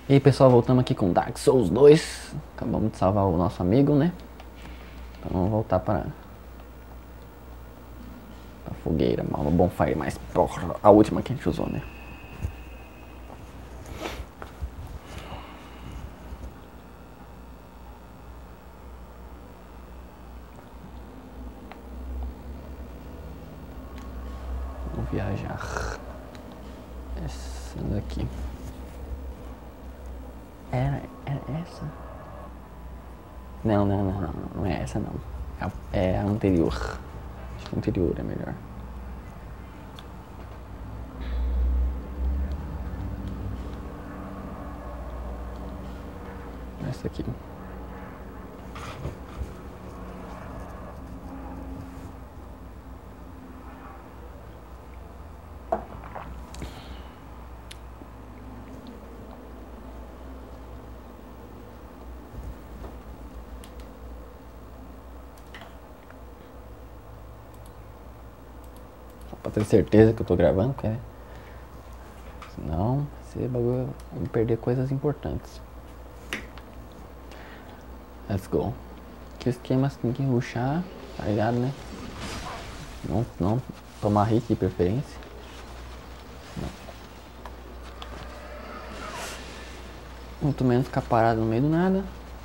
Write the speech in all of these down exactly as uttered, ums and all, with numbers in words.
E aí pessoal, voltamos aqui com Dark Souls dois. Acabamos de salvar o nosso amigo, né? Então vamos voltar para a fogueira, uma bonfire mais porra, a última que a gente usou, né? Vamos viajar. Essa daqui. Era, era essa? Não, não, não, não, não é essa não. É a, é a anterior. Acho que a anterior é melhor. Essa aqui. Só pra ter certeza que eu tô gravando, porque senão esse bagulho eu vou perder coisas importantes. Let's go. Que esquema tem que rushar, tá ligado, né? Não, não tomar hit de preferência. Não. Muito menos ficar parado no meio do nada.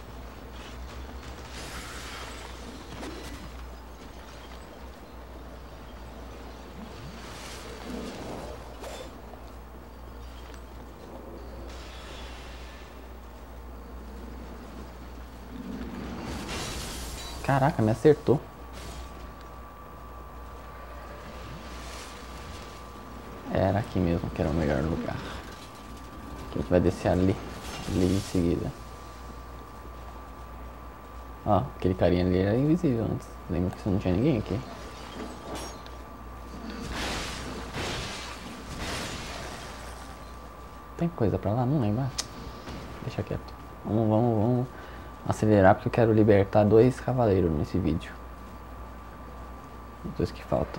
Caraca, me acertou. Era aqui mesmo que era o melhor lugar. Que a gente vai descer ali, ali em seguida. Ó, aquele carinha ali era invisível antes. Lembra que não tinha ninguém aqui. Tem coisa pra lá? Não lembro. Deixa quieto. Vamos, vamos, vamos acelerar porque eu quero libertar dois cavaleiros nesse vídeo. Os dois que faltam.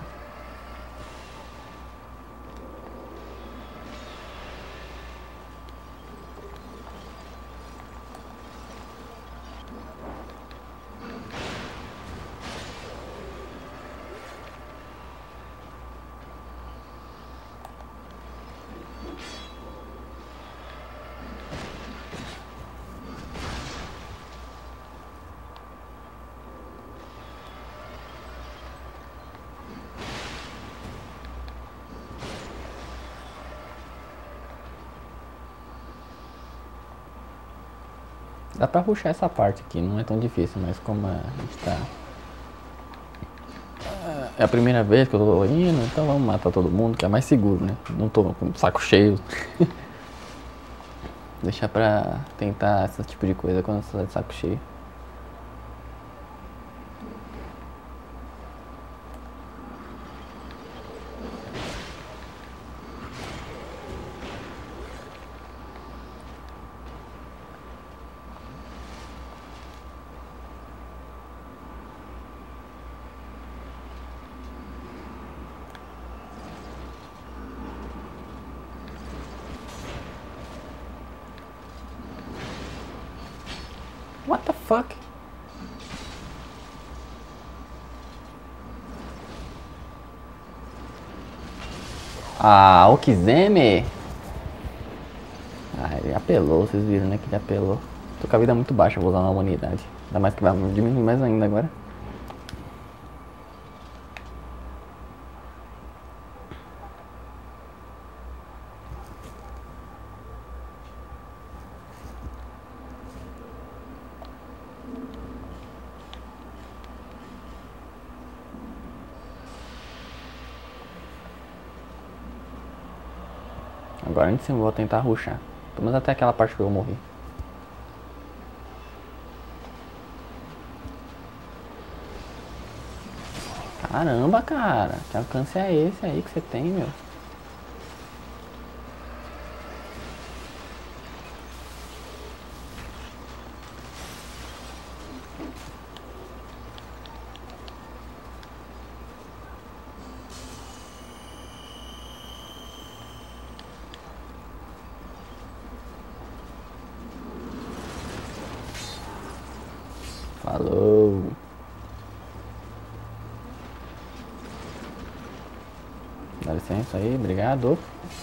Dá pra rushar essa parte aqui, não é tão difícil, mas como a gente tá... É a primeira vez que eu tô indo, então vamos matar todo mundo, que é mais seguro, né? Não tô com o saco cheio. Deixar pra tentar esse tipo de coisa quando você tá de saco cheio. What the fuck? Ah, o Kizeme? Ah, ele apelou, vocês viram, né? Que ele apelou. Tô com a vida muito baixa, vou usar uma humanidade. Ainda mais que vai diminuir mais ainda agora. Agora a gente sim, vou tentar rushar. Pelo menos até aquela parte que eu morri. Caramba, cara. Que alcance é esse aí que você tem, meu? Falou. Dá licença aí, obrigado.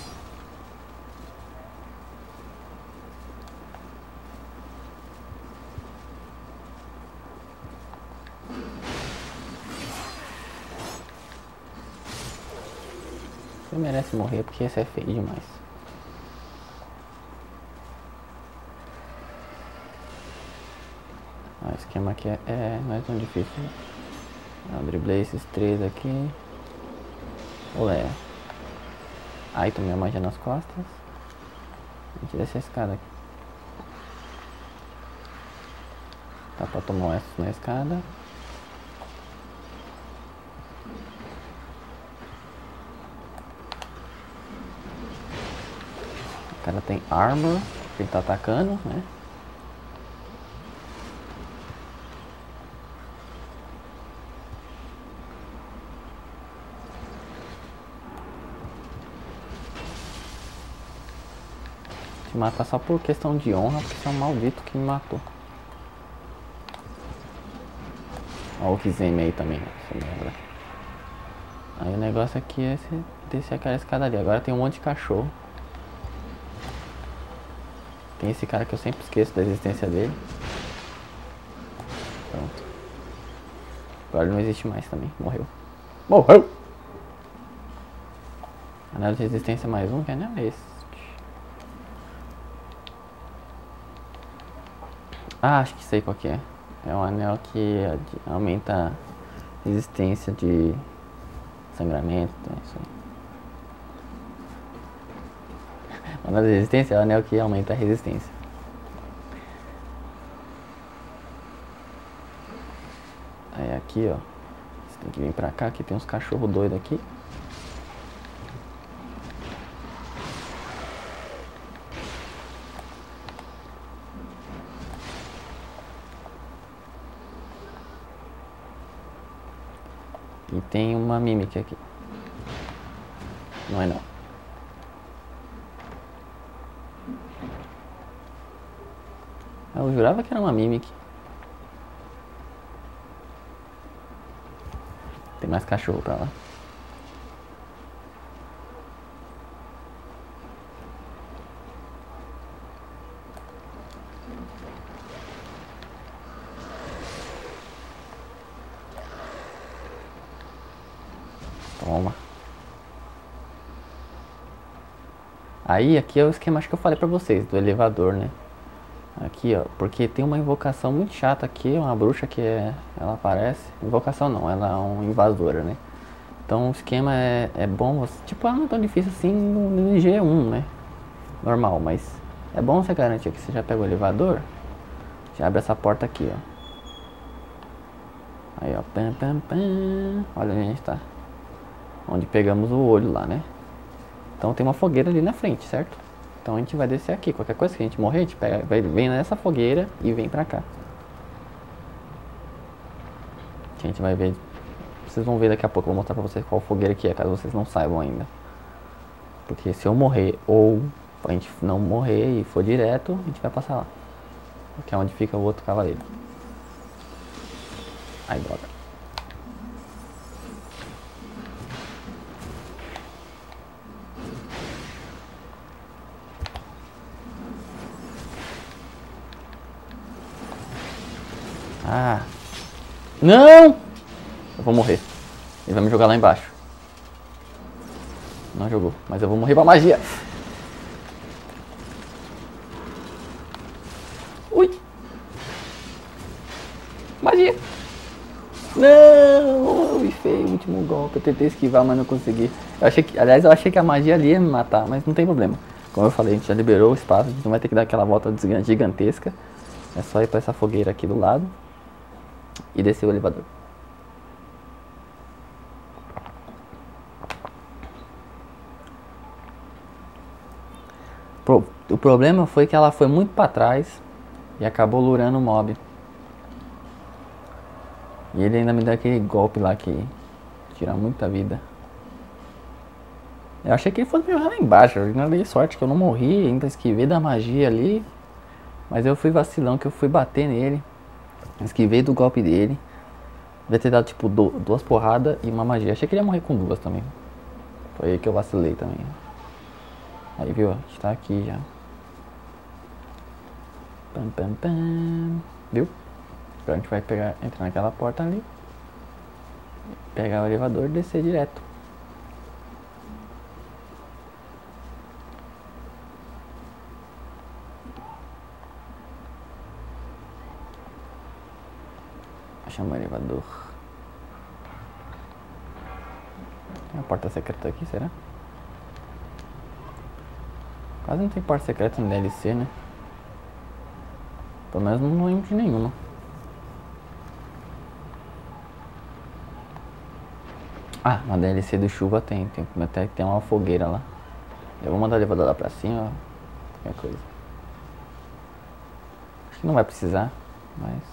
Você merece morrer porque esse é feio demais. Ah, o esquema aqui é, é, não é tão difícil. Eu driblei esses três aqui. Olé. Aí tomei a magia nas costas. A gente desce a escada aqui. Tá pra tomar um S na escada. O cara tem armor, ele tá atacando, né? Te matar só por questão de honra, porque você é um maldito que me matou. Olha o Kizeme aí também, você lembra. Aí o negócio aqui é descer aquela escada ali. Agora tem um monte de cachorro. Tem esse cara que eu sempre esqueço da existência dele. Pronto. Agora ele não existe mais também. Morreu. Morreu! Anel de resistência mais um, que anel é esse? Ah, acho que sei qual que é. É um anel que aumenta a resistência de sangramento. É isso aí. O anel de resistência é o anel que aumenta a resistência. Aí aqui, ó. Você tem que vir pra cá, que tem uns cachorros doidos aqui. E tem uma Mimic aqui. Não é não. Eu jurava que era uma Mimic. Tem mais cachorro pra lá. Toma. Aí aqui é o esquema, acho que eu falei pra vocês, do elevador, né? Aqui, ó, porque tem uma invocação muito chata aqui, uma bruxa que é, ela aparece. Invocação não, ela é uma invasora, né? Então o esquema é, é bom, você, tipo, ela não é tão difícil assim no, no G um, né? Normal, mas é bom você garantir que você já pega o elevador, já abre essa porta aqui, ó. Aí, ó, pam, pam, pam. Olha onde a gente tá. Onde pegamos o olho lá, né? Então tem uma fogueira ali na frente, certo? Então a gente vai descer aqui. Qualquer coisa que a gente morrer, a gente pega, vai, vem nessa fogueira e vem pra cá. A gente vai ver. Vocês vão ver daqui a pouco. Eu vou mostrar pra vocês qual fogueira que é, caso vocês não saibam ainda. Porque se eu morrer ou a gente não morrer e for direto, a gente vai passar lá. Que é onde fica o outro cavaleiro. Ai, droga. Ah. Não! Eu vou morrer. Ele vai me jogar lá embaixo. Não jogou, mas eu vou morrer pra magia. Ui! Magia! Não! Me feio o último golpe. Eu tentei esquivar, mas não consegui. Eu achei que, aliás, eu achei que a magia ali ia me matar, mas não tem problema. Como eu falei, a gente já liberou o espaço, a gente não vai ter que dar aquela volta gigantesca. É só ir pra essa fogueira aqui do lado e descer o elevador. O problema foi que ela foi muito pra trás e acabou lurando o mob. E ele ainda me deu aquele golpe lá que tira muita vida. Eu achei que ele fosse me jogar lá embaixo. Eu não dei sorte que eu não morri, ainda esquivei da magia ali. Mas eu fui vacilão, que eu fui bater nele. Esquivei do golpe dele. Devia ter dado tipo do, duas porradas e uma magia. Achei que ele ia morrer com duas também. Foi aí que eu vacilei também. Aí viu, a gente tá aqui já. Pam, pam, pam. Viu? Agora a gente vai pegar, entrar naquela porta ali. Pegar o elevador e descer direto. Chama o elevador. Tem uma porta secreta aqui, será? Quase não tem porta secreta no D L C, né? Pelo menos não lembro de nenhuma. Ah, na D L C do chuva tem, tem até tem uma fogueira lá. Eu vou mandar o elevador lá pra cima, qualquer coisa. Acho que não vai precisar, mas...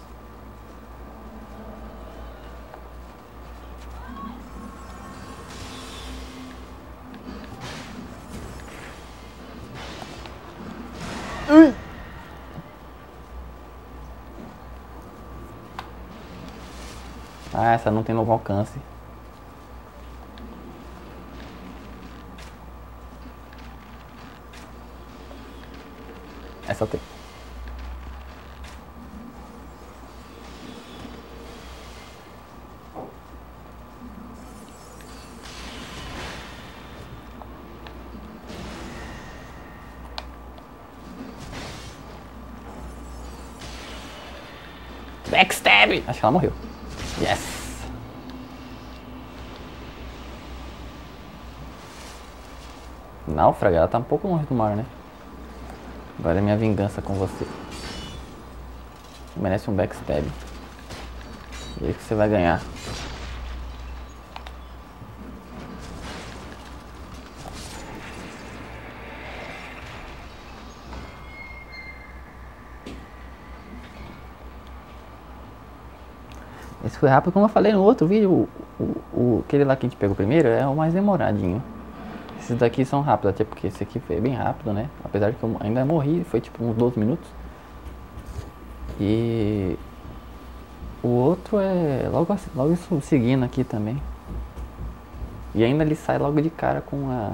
Ui! Ah, essa não tem novo alcance. Essa tem. Backstab! Acho que ela morreu. Yes! Náufraga, ela tá um pouco longe do mar, né? Agora é minha vingança com você. Merece um backstab. E aí que você vai ganhar. Esse foi rápido, como eu falei no outro vídeo. O, o, o, aquele lá que a gente pegou primeiro é o mais demoradinho. Esses daqui são rápidos, até porque esse aqui foi bem rápido, né? Apesar de que eu ainda morri, foi tipo uns doze minutos. E o outro é logo, logo isso seguindo aqui também. E ainda ele sai logo de cara com a...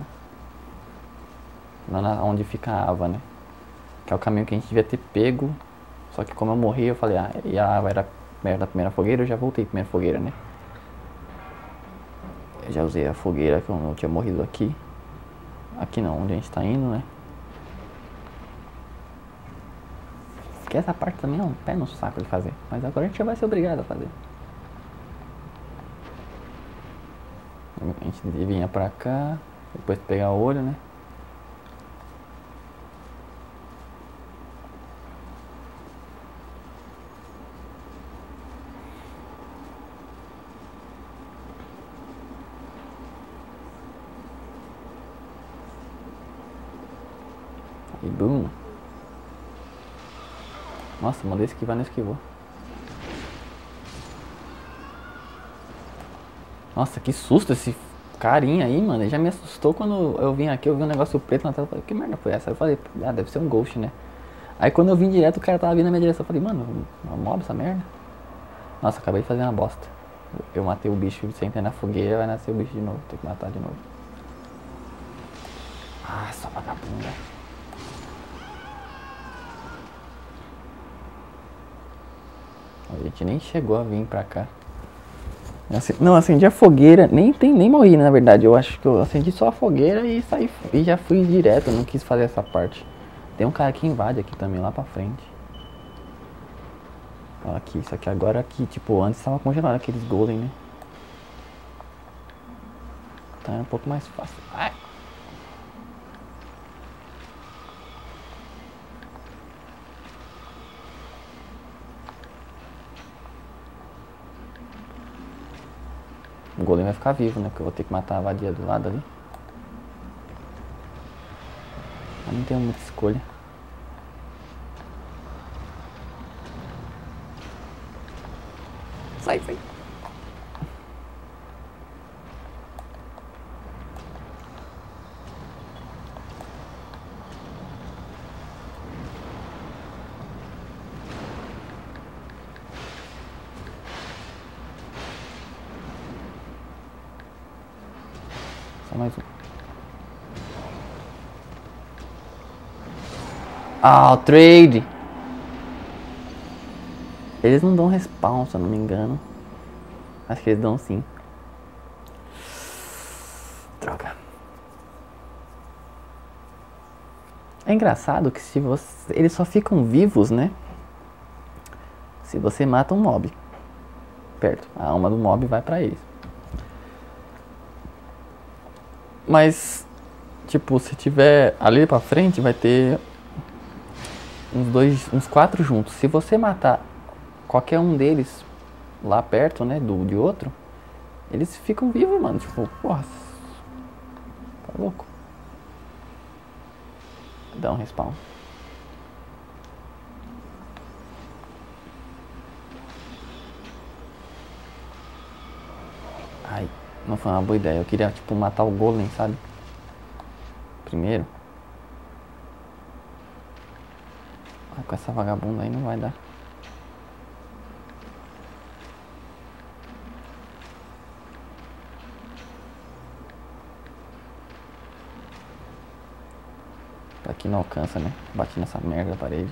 lá na, onde fica a Ava, né? Que é o caminho que a gente devia ter pego. Só que como eu morri, eu falei, ah, e a Ava era perto da primeira fogueira, eu já voltei pra primeira fogueira, né? Eu já usei a fogueira que eu não tinha morrido aqui. Aqui não, onde a gente tá indo, né? Que essa parte também é um pé no saco de fazer. Mas agora a gente já vai ser obrigado a fazer. A gente vinha pra cá, depois pegar o olho, né? E boom. Nossa, mandei esquivar, não esquivou. Nossa, que susto esse carinha aí, mano. Ele já me assustou quando eu vim aqui, eu vi um negócio preto na tela. Eu falei, que merda foi essa? Eu falei, ah, deve ser um ghost, né? Aí quando eu vim direto, o cara tava vindo na minha direção. Eu falei, mano, uma mob essa merda? Nossa, acabei de fazer uma bosta. Eu matei o bicho, sentei na fogueira, vai nascer o bicho de novo. Tem que matar de novo. Ah, só vagabunda. A gente nem chegou a vir pra cá. Não, acendi a fogueira, nem, tem, nem morri, na verdade. Eu acho que eu acendi só a fogueira e saí e já fui direto, não quis fazer essa parte. Tem um cara que invade aqui também, lá pra frente. Ó, aqui, isso aqui agora aqui, tipo, antes tava congelado aqueles golden, né? Tá um pouco mais fácil. Ai. O golem vai ficar vivo, né? Porque eu vou ter que matar a vadia do lado ali. Eu não tenho muita escolha. Sai, sai. Só mais um. Ah, o trade! Eles não dão respawn, se eu não me engano. Acho que eles dão sim. Droga. É engraçado que se você... eles só ficam vivos, né? Se você mata um mob perto. A alma do mob vai pra eles. Mas, tipo, se tiver ali pra frente, vai ter uns dois, uns quatro juntos. Se você matar qualquer um deles lá perto, né, do de outro, eles ficam vivos, mano. Tipo, porra. Tá louco. Dá um respawn. Ai, não foi uma boa ideia. Eu queria, tipo, matar o golem, sabe? Primeiro. Ah, com essa vagabunda aí não vai dar. Aqui não alcança, né? Bati nessa merda da parede.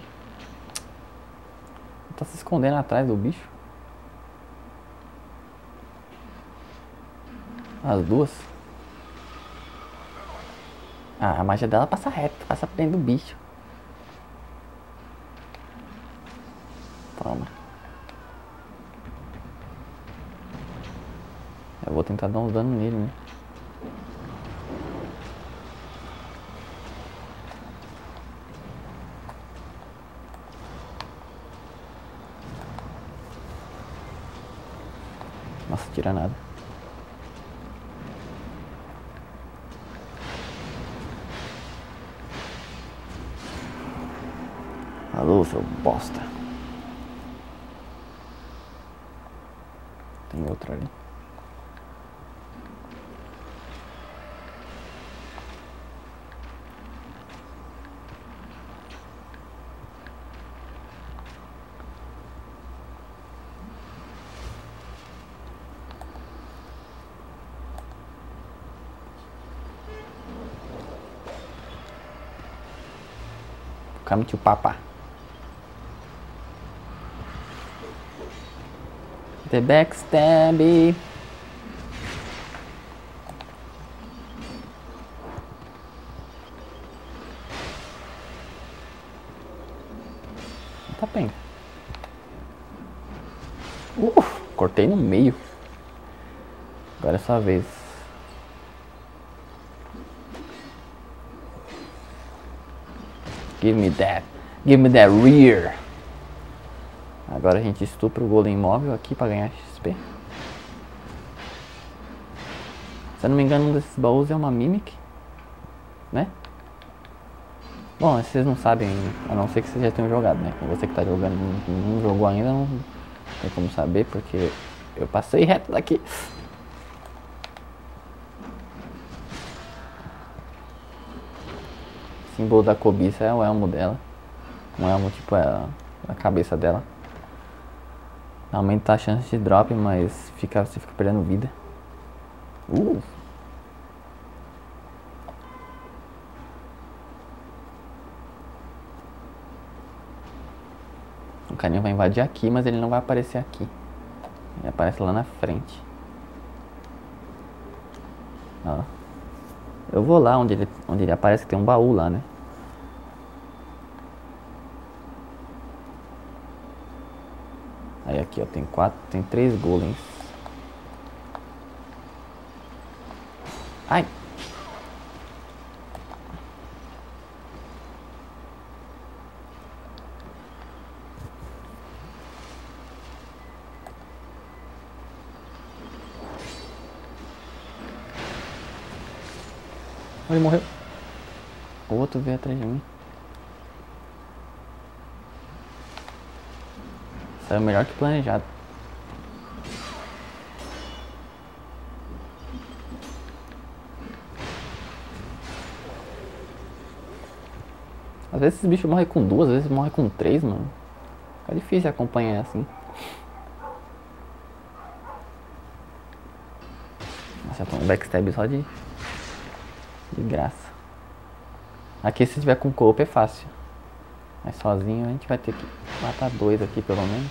Tá se escondendo atrás do bicho. As duas. Ah, a magia dela passa reto, passa por dentro do bicho. Toma. Eu vou tentar dar uns danos nele, né? Nossa, tira nada. Alô, seu bosta. Tem outro ali. Come to papa. The backstab. Tá bem. Uh, cortei no meio. Agora é sua vez. Give me that. Give me that rear. Agora a gente estupra o golem móvel aqui pra ganhar X P. Se eu não me engano, um desses baús é uma Mimic, né? Bom, vocês não sabem, a não ser que vocês já tenham jogado, né? Você que tá jogando não, não jogou ainda, não tem como saber, porque eu passei reto daqui. O símbolo da cobiça é o elmo dela. Um elmo tipo é a cabeça dela. Aumenta a chance de drop, mas fica, você fica perdendo vida. Uh! O carinha vai invadir aqui, mas ele não vai aparecer aqui. Ele aparece lá na frente. Ó. Eu vou lá onde ele, onde ele aparece, que tem um baú lá, né? Aí aqui, ó, tem quatro, tem três golems. Ai! Ele morreu. O outro veio atrás de mim. Saiu melhor que planejado. Às vezes esses bichos morrem com duas, às vezes morrem com três, mano. É difícil acompanhar assim. Nossa, eu tô um backstab só de De graça. Aqui se tiver com coop é fácil. Mas sozinho a gente vai ter que matar dois aqui pelo menos.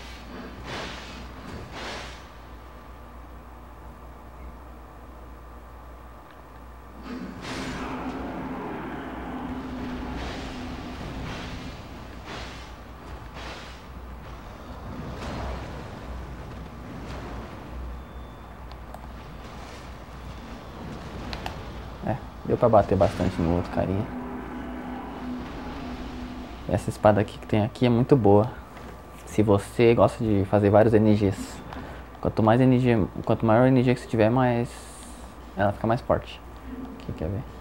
É, deu pra bater bastante no outro carinha. Essa espada aqui que tem aqui é muito boa. Se você gosta de fazer vários N Gs. Quanto mais N G, quanto maior N G que você tiver, mais ela fica mais forte. Aqui, quer ver?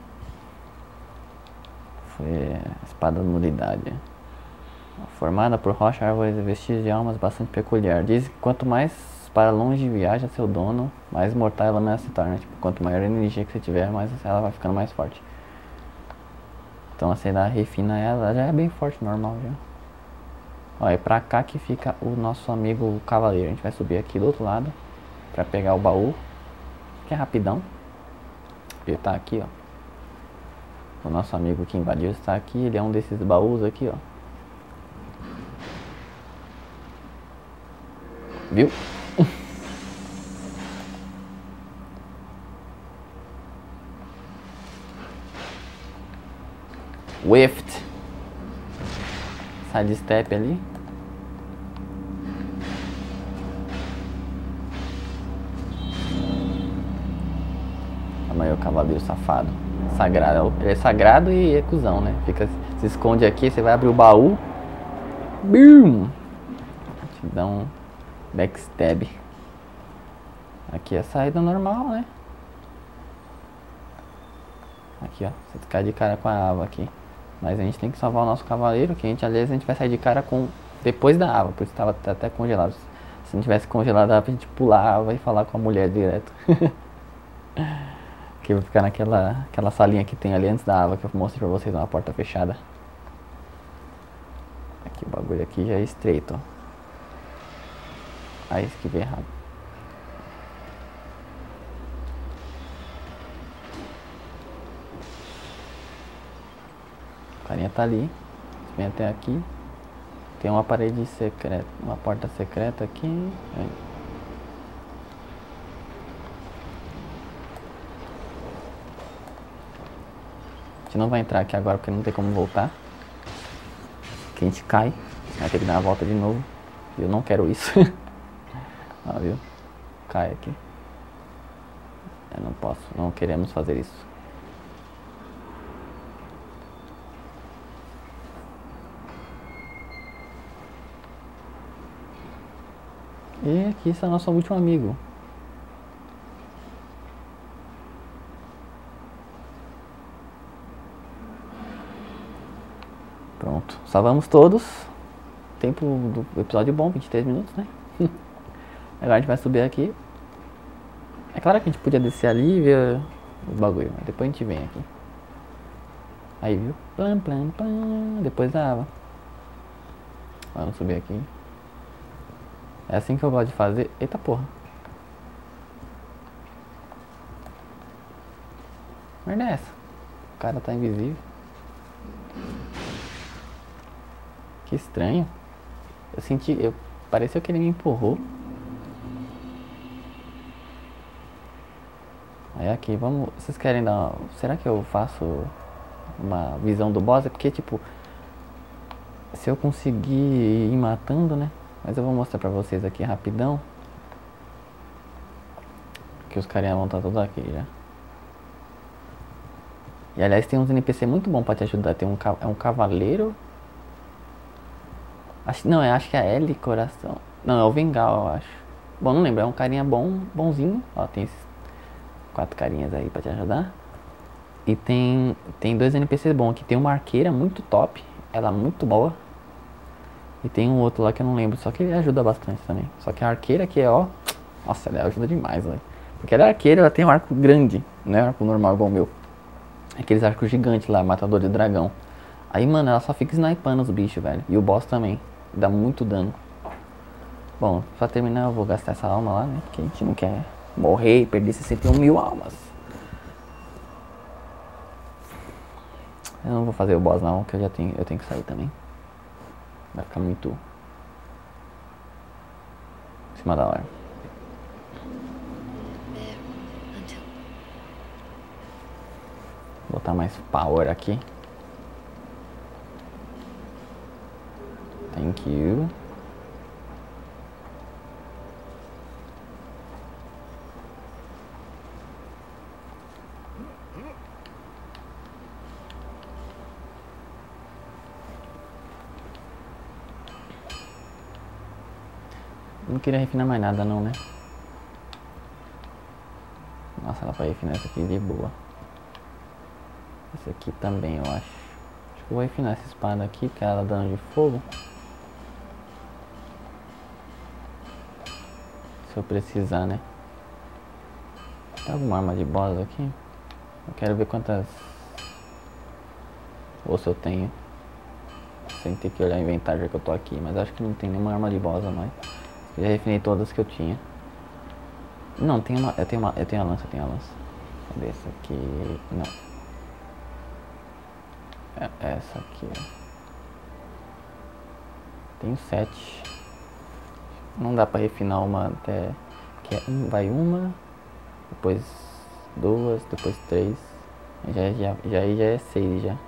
Foi a espada nulidade. Formada por rocha, árvores e vestígios de almas bastante peculiar. Diz que quanto mais para longe viaja seu dono, mais mortal ela ameaça se torna. Tipo, quanto maior a energia que você tiver, mais ela vai ficando mais forte. Então você dá, refina ela, ela já é bem forte, normal já. Ó, é pra cá que fica o nosso amigo cavaleiro. A gente vai subir aqui do outro lado pra pegar o baú, que é rapidão. Ele tá aqui, ó. O nosso amigo que invadiu está aqui, ele é um desses baús aqui, ó. Viu? Whiffed. Side step ali. Olha aí o cavaleiro safado. Sagrado. Ele é sagrado e é cuzão, né? Fica, se esconde aqui, você vai abrir o baú. Boom! Te dá um backstab. Aqui é a saída normal, né? Aqui, ó. Você cai de cara com a Ava aqui. Mas a gente tem que salvar o nosso cavaleiro, que a gente, aliás, a gente vai sair de cara com... depois da Ava, por isso estava até congelado. Se não tivesse congelado, dava pra gente pular a Ava e falar com a mulher direto. Aqui vai ficar naquela aquela salinha que tem ali antes da Ava, que eu mostrei pra vocês, uma porta fechada. Aqui o bagulho aqui já é estreito, ó. Aí esquivei errado. O carinha tá ali. Vem até aqui. Tem uma parede secreta, uma porta secreta aqui. Aí. A gente não vai entrar aqui agora porque não tem como voltar. Que a gente cai. Vai ter que dar uma volta de novo. Eu não quero isso. Ah, viu? Cai aqui. Eu não posso, não queremos fazer isso. E aqui está nosso último amigo. Pronto, salvamos todos. Tempo do episódio bom, vinte e três minutos, né? Agora a gente vai subir aqui. É claro que a gente podia descer ali e ver o bagulho, mas depois a gente vem aqui. Aí, viu? Plam, plam, plam. Depois da água. Vamos subir aqui. É assim que eu gosto de fazer. Eita porra. Merda é essa? O cara tá invisível. Que estranho. Eu senti... Eu, pareceu que ele me empurrou. Aí aqui, vamos... Vocês querem dar uma... Será que eu faço uma visão do boss? É porque, tipo... Se eu conseguir ir matando, né? Mas eu vou mostrar pra vocês aqui rapidão. Que os carinhas vão estar todos aqui já. E aliás tem uns N P C muito bom pra te ajudar. Tem um, é um cavaleiro. Acho, não, eu acho que é a L Coração. Não, é o Vengal, eu acho. Bom, não lembro, é um carinha bom, bonzinho. Ó, tem esses quatro carinhas aí pra te ajudar. E tem, tem dois N P Cs bons aqui. Tem uma arqueira muito top. Ela é muito boa. E tem um outro lá que eu não lembro. Só que ele ajuda bastante também. Só que a arqueira aqui é, ó... Nossa, ela ajuda demais, velho. Porque ela é arqueira, ela tem um arco grande. Não é um arco normal igual o meu. Aqueles arcos gigantes lá, matador de dragão. Aí, mano, ela só fica snipando os bichos, velho. E o boss também. Dá muito dano. Bom, pra terminar eu vou gastar essa alma lá, né? Porque a gente não quer morrer e perder sessenta e um mil almas. Eu não vou fazer o boss não, que eu já tenho, eu tenho que sair também. Vai ficar muito em cima da hora. Vou botar mais power aqui. Thank you. Não queria refinar mais nada não, né? Nossa, ela vai refinar essa aqui de boa. Esse aqui também, eu acho. Acho que eu vou refinar essa espada aqui, porque ela dá dano de fogo. Se eu precisar, né? Tem alguma arma de boss aqui? Eu quero ver quantas ossos eu tenho. Sem ter que olhar o inventário já que eu tô aqui. Mas acho que não tem nenhuma arma de boss a mais. Eu já refinei todas que eu tinha. Não, tem uma. Eu tenho uma. Eu tenho a lança, eu tenho a lança. Cadê essa aqui? Não. É essa aqui, ó. Tenho sete. Não dá pra refinar uma até. Que é um, vai uma. Depois duas, depois três. Já, já, já, já é seis já.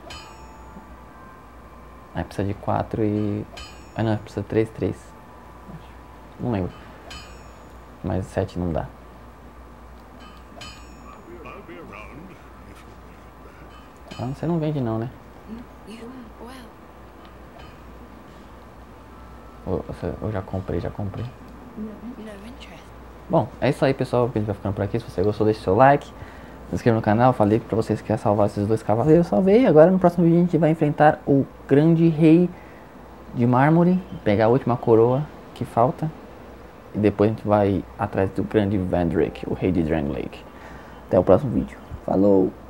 Aí precisa de quatro e. Ah não, precisa de três, três. Não lembro. Mas sete não dá. Ah, você não vende não, né? Eu, eu já comprei, já comprei. Bom, é isso aí pessoal, o vídeo vai ficando por aqui. Se você gostou, deixe seu like, se inscreva no canal. Falei pra vocês que ia salvar esses dois cavaleiros, salvei. Agora no próximo vídeo a gente vai enfrentar o grande rei de mármore, pegar a última coroa que falta. E depois a gente vai atrás do grande Vendrick, o rei de Drangleic. Até o próximo vídeo. Falou!